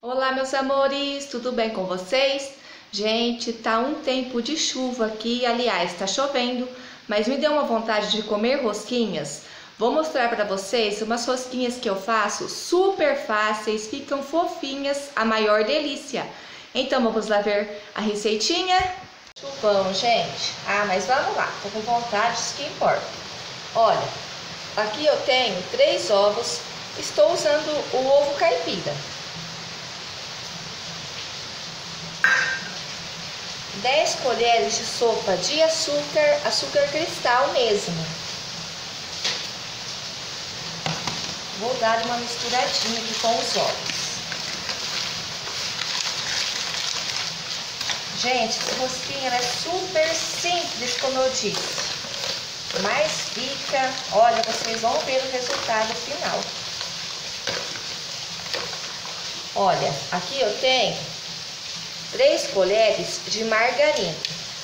Olá, meus amores, tudo bem com vocês? Gente, tá um tempo de chuva aqui, aliás, tá chovendo, mas me deu uma vontade de comer rosquinhas. Vou mostrar para vocês umas rosquinhas que eu faço super fáceis, ficam fofinhas, a maior delícia. Então vamos lá ver a receitinha? Chuvão, gente. Mas vamos lá, tô com vontade, isso que importa. Olha, aqui eu tenho 3 ovos, estou usando o ovo caipira. 10 colheres de sopa de açúcar, açúcar cristal mesmo. Vou dar uma misturadinha aqui com os ovos. Gente, essa rosquinha é super simples, como eu disse. Mas fica, olha, vocês vão ver o resultado final. Olha, aqui eu tenho 3 colheres de margarina.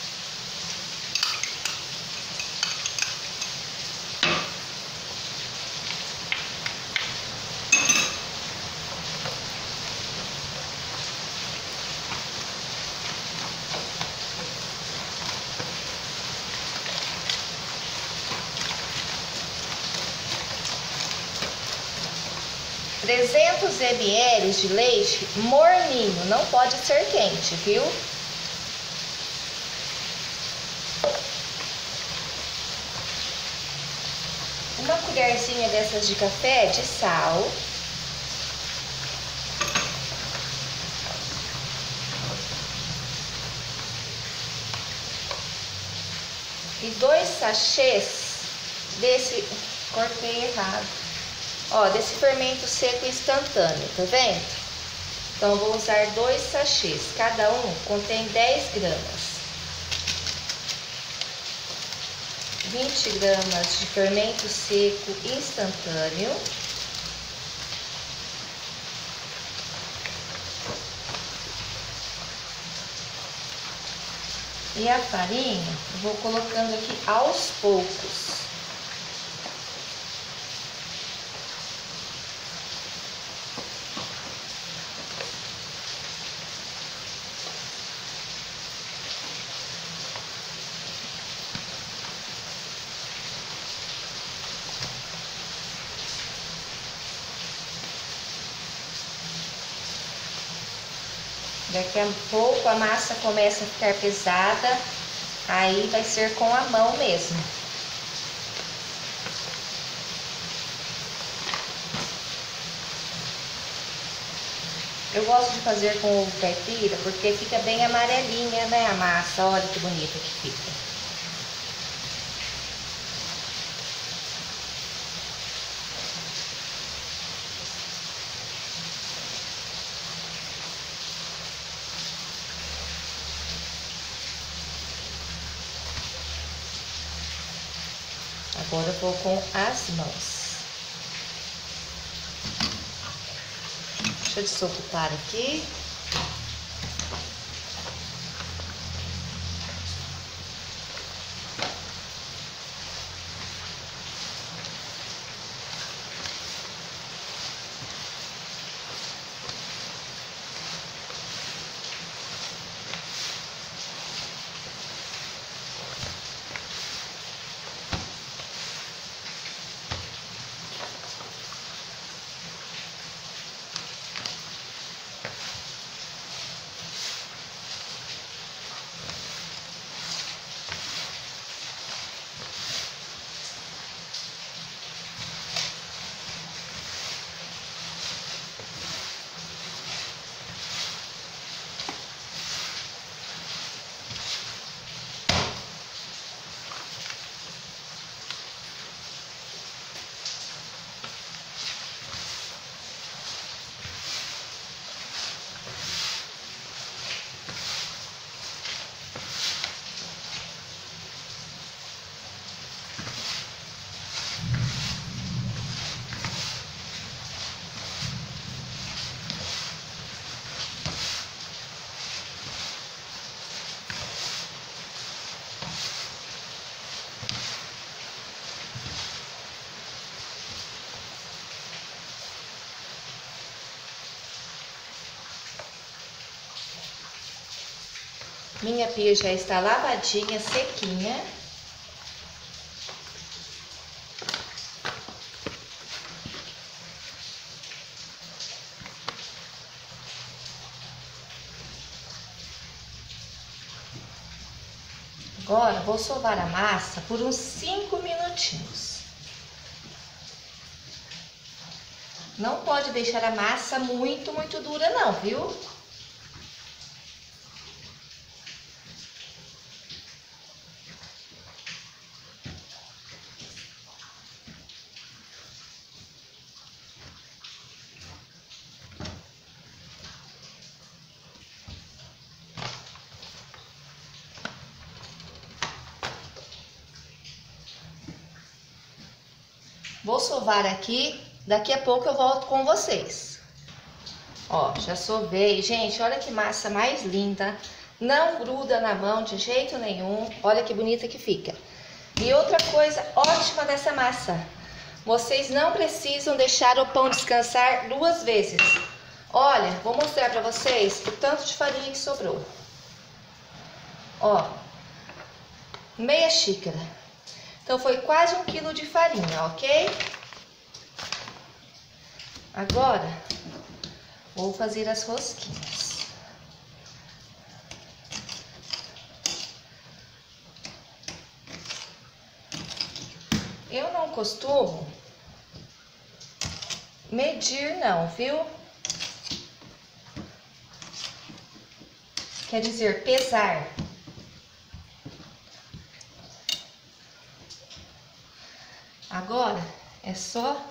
(300 ml de leite morninho, não pode ser quente, viu? Uma colherzinha dessas de café de sal. E 2 sachês desse, cortei errado, ó, desse fermento seco instantâneo, tá vendo? Então, vou usar 2 sachês, cada um contém 10 gramas. 20 gramas de fermento seco instantâneo. E a farinha, eu vou colocando aqui aos poucos. Daqui a pouco a massa começa a ficar pesada, aí vai ser com a mão mesmo. Eu gosto de fazer com ovo caipira porque fica bem amarelinha, né, a massa. Olha que bonita que fica. Agora eu vou com as mãos. Deixa eu desocupar aqui. Minha pia já está lavadinha, sequinha. Agora vou sovar a massa por uns 5 minutinhos. Não pode deixar a massa muito dura não, viu? Vou sovar aqui, daqui a pouco eu volto com vocês. Ó, já sovei. Gente, olha que massa mais linda. Não gruda na mão de jeito nenhum. Olha que bonita que fica. E outra coisa ótima dessa massa. Vocês não precisam deixar o pão descansar 2 vezes. Olha, vou mostrar pra vocês o tanto de farinha que sobrou. Ó, meia xícara. Então foi quase 1 quilo de farinha, ok? Agora, vou fazer as rosquinhas. Eu não costumo medir não, viu? Quer dizer, pesar. Agora é só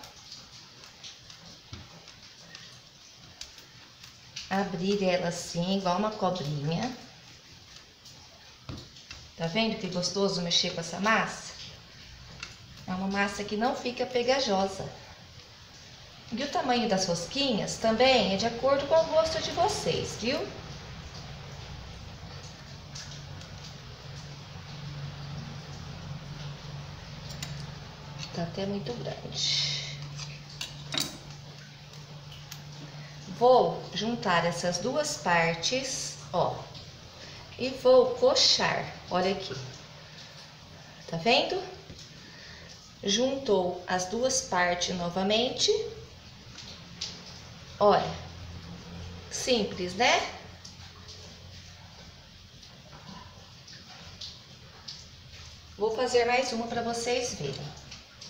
abrir ela assim, igual uma cobrinha. Tá vendo que gostoso mexer com essa massa? É uma massa que não fica pegajosa. E o tamanho das rosquinhas também é de acordo com o gosto de vocês, viu? Tá até muito grande. Vou juntar essas 2 partes, ó, e vou coxar. Olha aqui. Tá vendo? Juntou as 2 partes novamente. Olha, simples, né? Vou fazer mais uma para vocês verem.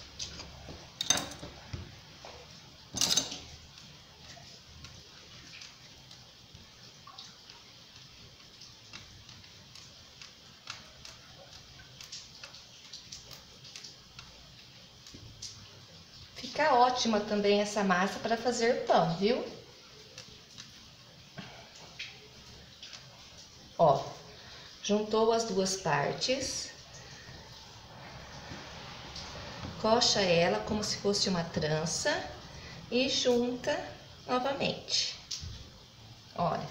Fica ótima também essa massa para fazer pão, viu? Ó, juntou as 2 partes. Coxa ela como se fosse uma trança e junta novamente. Olha.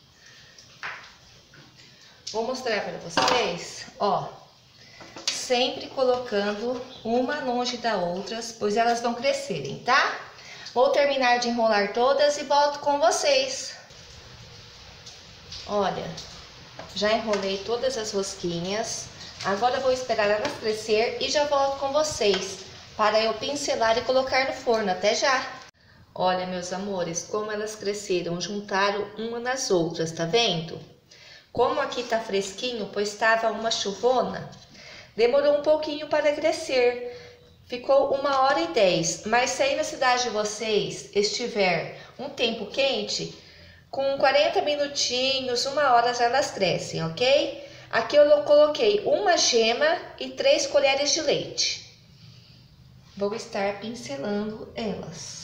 Vou mostrar para vocês, ó. Sempre colocando uma longe da outra, pois elas vão crescerem, tá? Vou terminar de enrolar todas e volto com vocês. Olha, já enrolei todas as rosquinhas. Agora vou esperar elas crescer e já volto com vocês para eu pincelar e colocar no forno. Até já! Olha, meus amores, como elas cresceram, juntaram uma nas outras, tá vendo? Como aqui tá fresquinho, pois estava uma chuvona, demorou um pouquinho para crescer. Ficou 1h10, mas se aí na cidade de vocês estiver um tempo quente, com 40 minutinhos, 1h elas crescem, ok? Aqui eu coloquei uma gema e 3 colheres de leite. Vou estar pincelando elas.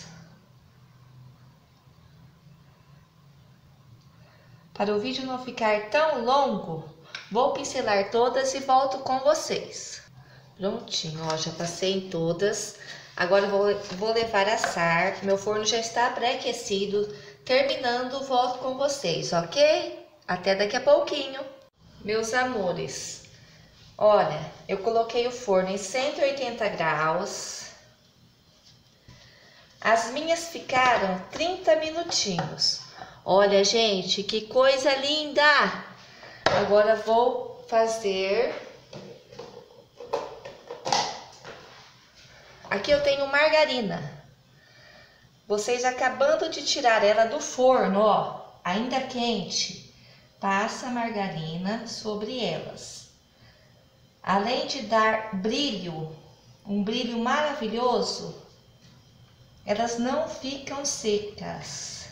Para o vídeo não ficar tão longo, vou pincelar todas e volto com vocês. Prontinho, ó, já passei em todas. Agora vou levar a assar. Meu forno já está pré-aquecido. Terminando, volto com vocês, ok? Até daqui a pouquinho. Meus amores, olha, eu coloquei o forno em 180 graus. As minhas ficaram 30 minutinhos. Olha, gente, que coisa linda! Agora vou fazer... Aqui eu tenho margarina. Vocês acabando de tirar ela do forno, ó, ainda quente, passa a margarina sobre elas. Além de dar brilho, um brilho maravilhoso, elas não ficam secas.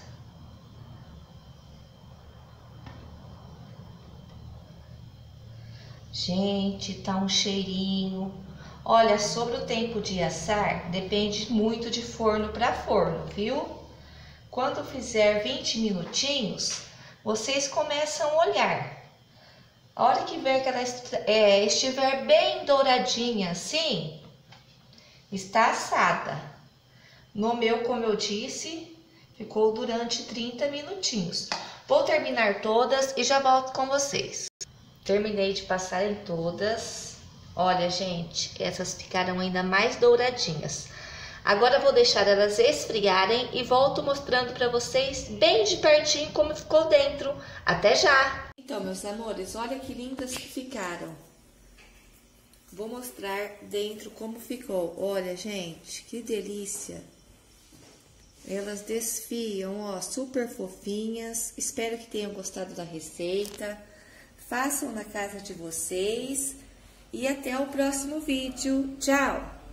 Gente, tá um cheirinho. Olha, sobre o tempo de assar, depende muito de forno para forno, viu? Quando fizer 20 minutinhos, vocês começam a olhar. A hora que ver que ela estiver bem douradinha assim, está assada. No meu, como eu disse, ficou durante 30 minutinhos. Vou terminar todas e já volto com vocês. Terminei de passar em todas. Olha, gente, essas ficaram ainda mais douradinhas. Agora eu vou deixar elas esfriarem e volto mostrando para vocês bem de pertinho como ficou dentro. Até já! Então, meus amores, olha que lindas que ficaram. Vou mostrar dentro como ficou. Olha, gente, que delícia! Elas desfiam, ó, super fofinhas. Espero que tenham gostado da receita. Façam na casa de vocês. E até o próximo vídeo. Tchau!